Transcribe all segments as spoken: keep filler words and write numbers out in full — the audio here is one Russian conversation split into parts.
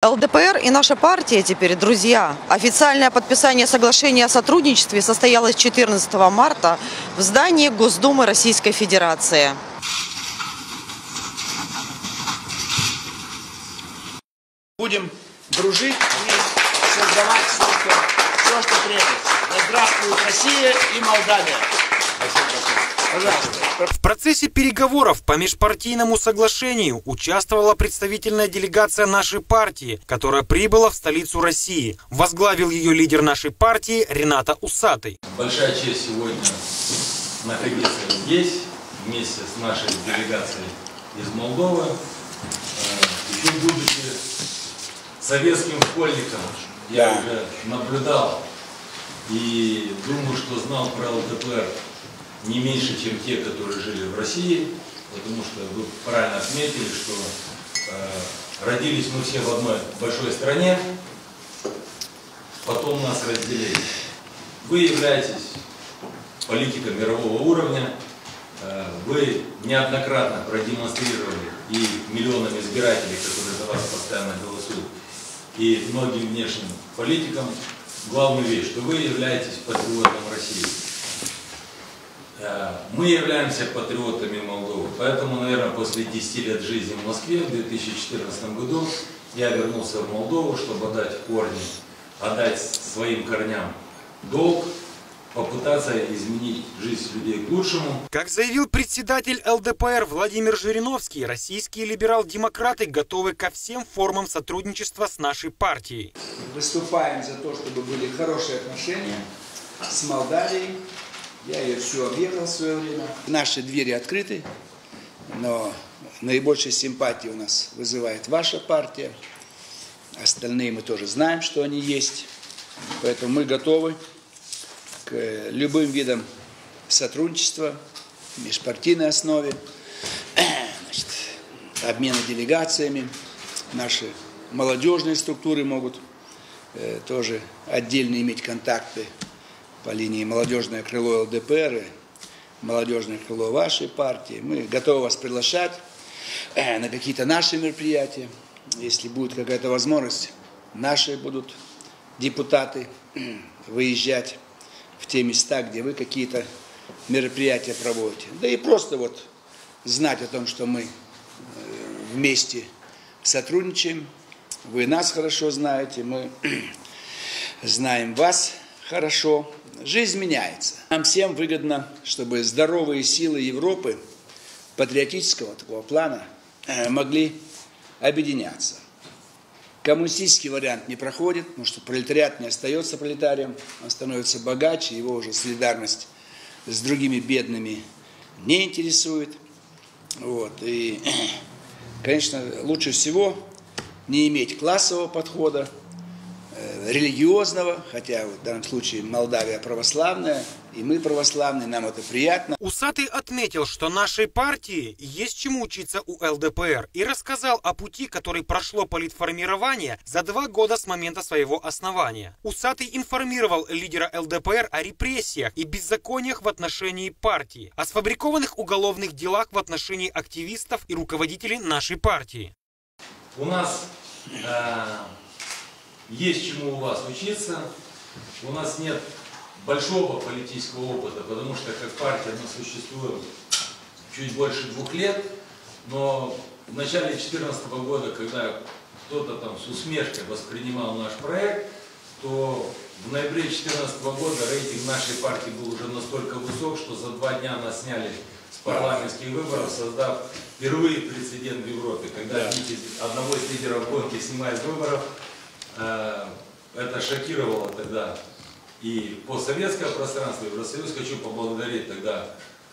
эл дэ пэ эр и наша партия теперь друзья. Официальное подписание соглашения о сотрудничестве состоялось четырнадцатого марта в здании Госдумы Российской Федерации. Будем дружить и создавать все, что требуется. Да здравствует Россия и Молдавия. Пожалуйста. В процессе переговоров по межпартийному соглашению участвовала представительная делегация нашей партии, которая прибыла в столицу России. Возглавил ее лидер нашей партии Ринат Усатый. Большая честь сегодня находиться здесь вместе с нашей делегацией из Молдовы. Еще будучи советским школьником, я уже наблюдал и думаю, что знал про эл дэ пэ эр не меньше, чем те, которые жили в России, потому что вы правильно отметили, что э, родились мы все в одной большой стране, потом нас разделили. Вы являетесь политиком мирового уровня, э, вы неоднократно продемонстрировали и миллионам избирателей, которые за вас постоянно голосуют, и многим внешним политикам главную вещь, что вы являетесь патриотом России. Мы являемся патриотами Молдовы, поэтому, наверное, после десяти лет жизни в Москве в две тысячи четырнадцатом году я вернулся в Молдову, чтобы отдать корни, отдать своим корням долг, попытаться изменить жизнь людей к лучшему. Как заявил председатель эл дэ пэ эр Владимир Жириновский, российские либерал-демократы готовы ко всем формам сотрудничества с нашей партией. Выступаем за то, чтобы были хорошие отношения с Молдавией. Я ее все объехал в свое время. Наши двери открыты, но наибольшей симпатии у нас вызывает ваша партия. Остальные мы тоже знаем, что они есть. Поэтому мы готовы к любым видам сотрудничества, межпартийной основе, значит, обмена делегациями. Наши молодежные структуры могут э, тоже отдельно иметь контакты по линии молодежное крыло эл дэ пэ эр, молодежное крыло вашей партии. Мы готовы вас приглашать э, на какие-то наши мероприятия. Если будет какая-то возможность, наши будут депутаты э, выезжать в те места, где вы какие-то мероприятия проводите. Да и просто вот знать о том, что мы э, вместе сотрудничаем. Вы нас хорошо знаете, мы знаем вас хорошо. Жизнь меняется. Нам всем выгодно, чтобы здоровые силы Европы патриотического такого плана могли объединяться. Коммунистический вариант не проходит, потому что пролетариат не остается пролетарием, он становится богаче, его уже солидарность с другими бедными не интересует. Вот. И, конечно, лучше всего не иметь классового подхода, религиозного, хотя в данном случае Молдавия православная, и мы православные, нам это приятно. Усатый отметил, что нашей партии есть чему учиться у эл дэ пэ эр, и рассказал о пути, который прошло политформирование за два года с момента своего основания. Усатый информировал лидера эл дэ пэ эр о репрессиях и беззакониях в отношении партии, о сфабрикованных уголовных делах в отношении активистов и руководителей нашей партии. У нас э, есть чему у вас учиться, у нас нет большого политического опыта, потому что как партия мы существуем чуть больше двух лет, но в начале две тысячи четырнадцатого года, когда кто-то там с усмешкой воспринимал наш проект, то в ноябре две тысячи четырнадцатого года рейтинг нашей партии был уже настолько высок, что за два дня нас сняли с парламентских выборов, создав впервые прецедент в Европе, когда одного из лидеров гонки снимают с выборов. Это шокировало тогда и постсоветское пространство, и Евросоюз. Хочу поблагодарить тогда,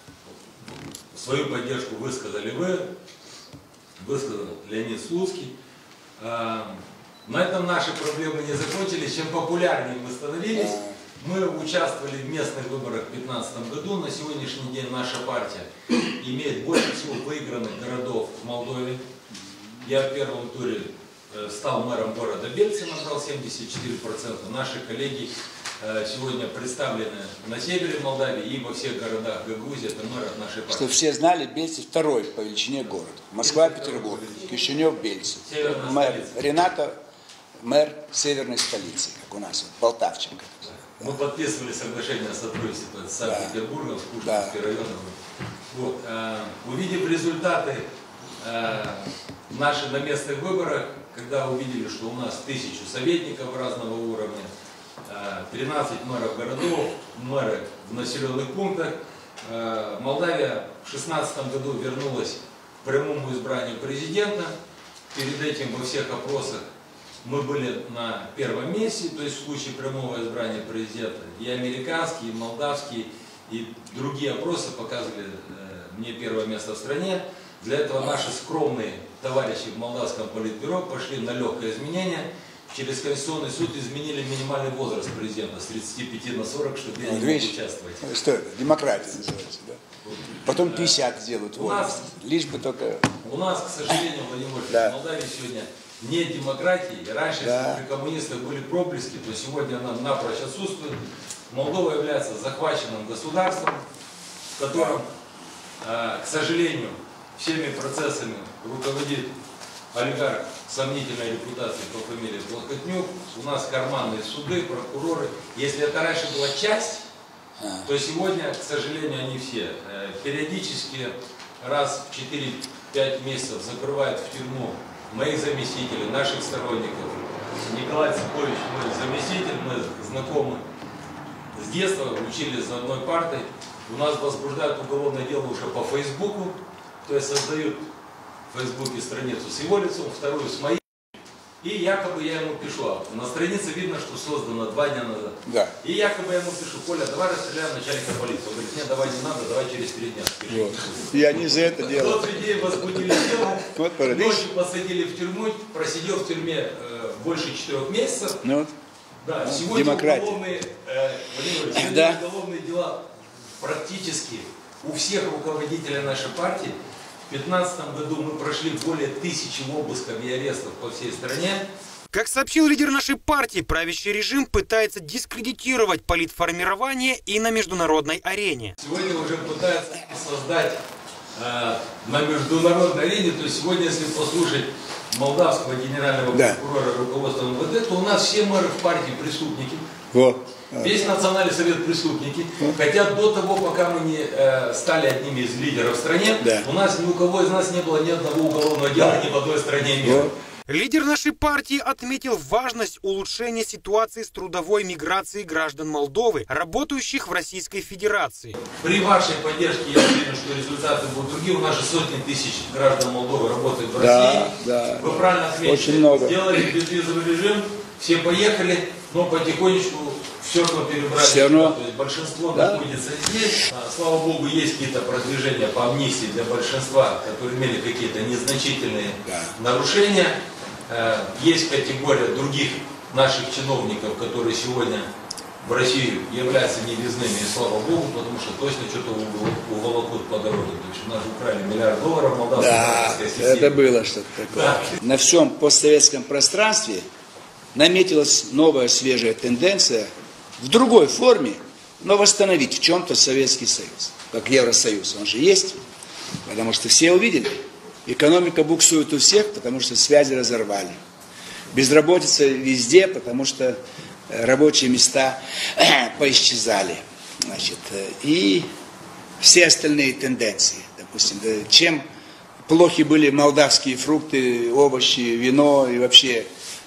свою поддержку высказали вы, высказал Леонид Слуцкий. На этом наши проблемы не закончились. Чем популярнее мы становились, мы участвовали в местных выборах в две тысячи пятнадцатом году. На сегодняшний день наша партия имеет больше всего выигранных городов в Молдове. Я в первом туре стал мэром города Бельцы, набрал семьдесят четыре процента. Наши коллеги сегодня представлены на севере Молдавии и во всех городах Гагаузии. Это мэр от нашей партии. Чтобы все знали, Бельцы второй по величине город. Москва, Петербург, Кишинев, Бельцы. Мэр Рената мэр северной столицы, как у нас, вот, Полтавченко. Мы подписывали соглашение о сотрудничестве с Санкт-Петербургом, с Кушнинским районом. Вот. А, увидев результаты а, наши на местных выборах, когда увидели, что у нас тысячу советников разного уровня, а, тринадцать мэров городов, мэры в населенных пунктах, а, Молдавия в шестнадцатом году вернулась к прямому избранию президента. Перед этим во всех опросах мы были на первом месте, то есть в случае прямого избрания президента. И американские, и молдавские, и другие опросы показывали э, мне первое место в стране. Для этого наши скромные товарищи в молдавском политбюро пошли на легкое изменение. Через Конституционный суд изменили минимальный возраст президента с тридцати пяти на сорок, чтобы я не мог участвовать. Что это? Демократия называется, да? Потом пятьдесят сделают. У нас, лишь бы только... У нас, к сожалению, Владимир Владимирович, да. в Молдавии сегодня нет демократии. Раньше, да. Если при коммунистах были проблески, то сегодня она напрочь отсутствует. Молдова является захваченным государством, в котором, к сожалению, всеми процессами руководит олигарх сомнительной репутации по фамилии Плохотнюк. У нас карманные суды, прокуроры. Если это раньше была часть, то сегодня, к сожалению, они все периодически раз в четыре-пять месяцев закрывают в тюрьму моих заместителей, наших сторонников. Николай Цыпович, мой заместитель, мы знакомы с детства, учились за одной партой. У нас возбуждают уголовное дело уже по Фейсбуку, то есть создают в Фейсбуке страницу с его лицом, вторую с моим. И якобы я ему пишу, а на странице видно, что создано два дня назад. Да. И якобы я ему пишу: Коля, давай расстреляем начальника полиции. Он говорит: нет, давай не надо, давай через три дня. Вот. И они за это делают. Тот людей возбудили дело, вот, ночью посадили в тюрьму, просидел в тюрьме э, больше четырех месяцев. Ну, да, ну, сегодня демократия. уголовные, э, Владимир, сегодня да. уголовные дела практически у всех руководителей нашей партии. В две тысячи пятнадцатом году мы прошли более тысячи обысков и арестов по всей стране. Как сообщил лидер нашей партии, правящий режим пытается дискредитировать политформирование и на международной арене. Сегодня уже пытаются создать э, на международной арене, то есть сегодня, если послушать молдавского генерального да. прокурора руководства эм вэ дэ, то у нас все мэры в партии преступники. Вот. Весь Национальный совет преступники. Хотя до того, пока мы не э, стали одними из лидеров в стране, да. у нас ни у кого из нас не было ни одного уголовного дела да. ни в одной стране мира. Вот. Лидер нашей партии отметил важность улучшения ситуации с трудовой миграцией граждан Молдовы, работающих в Российской Федерации. При вашей поддержке я уверен, что результаты будут другие. У нас же сотни тысяч граждан Молдовы работают в да, России. Да, Вы правильно отметили. Очень много. Сделали безвизовый режим, все поехали, но потихонечку все равно перебрали. Все равно. То есть большинство да. находится здесь. Слава Богу, есть какие-то продвижения по амнистии для большинства, которые имели какие-то незначительные да. нарушения. Есть категория других наших чиновников, которые сегодня в Россию являются невизными, и слава Богу, потому что точно что-то уволокут по дороге. То есть у нас украли миллиард долларов молдавской да, системы. Это было что-то такое. Да. На всем постсоветском пространстве наметилась новая свежая тенденция в другой форме, но восстановить в чем-то Советский Союз, как Евросоюз. Он же есть, потому что все увидели. Экономика буксует у всех, потому что связи разорвали. Безработица везде, потому что рабочие места поисчезали. Значит, и все остальные тенденции. Допустим, чем плохи были молдавские фрукты, овощи, вино и вообще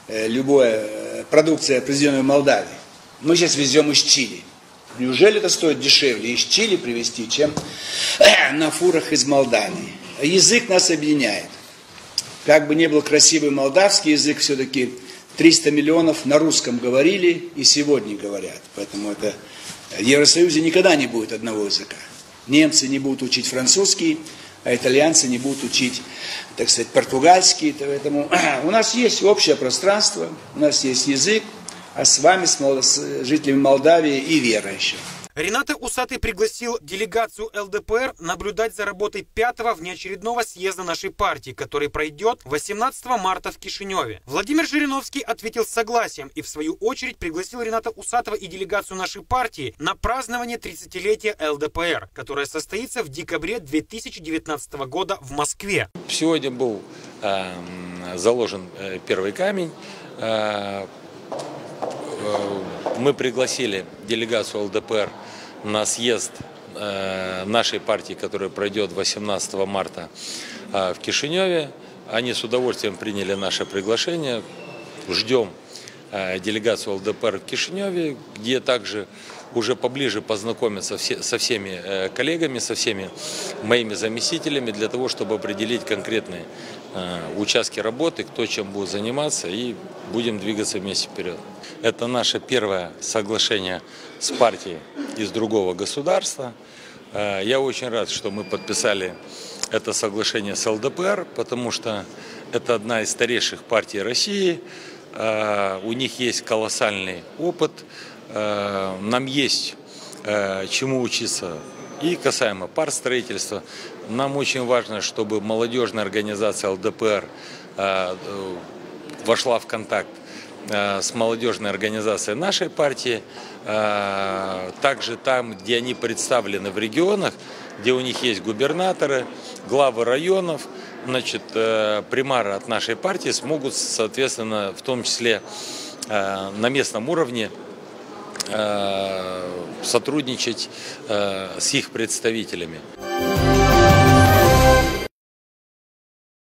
любая продукция, произведенная в Молдавии. Мы сейчас везем из Чили. Неужели это стоит дешевле из Чили привезти, чем на фурах из Молдавии? Язык нас объединяет. Как бы ни был красивый молдавский язык, все-таки триста миллионов на русском говорили и сегодня говорят. Поэтому это в Евросоюзе никогда не будет одного языка. Немцы не будут учить французский, а итальянцы не будут учить, так сказать, португальский. Поэтому у нас есть общее пространство, у нас есть язык, а с вами, с жителями Молдавии, и вера еще. Ринат Усатый пригласил делегацию эл дэ пэ эр наблюдать за работой пятого внеочередного съезда нашей партии, который пройдет восемнадцатого марта в Кишиневе. Владимир Жириновский ответил согласием и в свою очередь пригласил Рината Усатова и делегацию нашей партии на празднование тридцатилетия эл дэ пэ эр, которое состоится в декабре две тысячи девятнадцатого года в Москве. Сегодня был э, заложен э, первый камень Мы пригласили делегацию ЛДПР на съезд нашей партии, который пройдет восемнадцатого марта в Кишиневе. Они с удовольствием приняли наше приглашение. Ждем делегацию ЛДПР в Кишиневе, где также уже поближе познакомиться со всеми коллегами, со всеми моими заместителями, для того, чтобы определить конкретные участки работы, кто чем будет заниматься, и будем двигаться вместе вперед. Это наше первое соглашение с партией из другого государства. Я очень рад, что мы подписали это соглашение с ЛДПР, потому что это одна из старейших партий России. У них есть колоссальный опыт, нам есть чему учиться и касаемо партстроительства. Нам очень важно, чтобы молодежная организация ЛДПР вошла в контакт с молодежной организацией нашей партии, также там, где они представлены в регионах, где у них есть губернаторы, главы районов, значит, примары от нашей партии смогут, соответственно, в том числе на местном уровне сотрудничать с их представителями.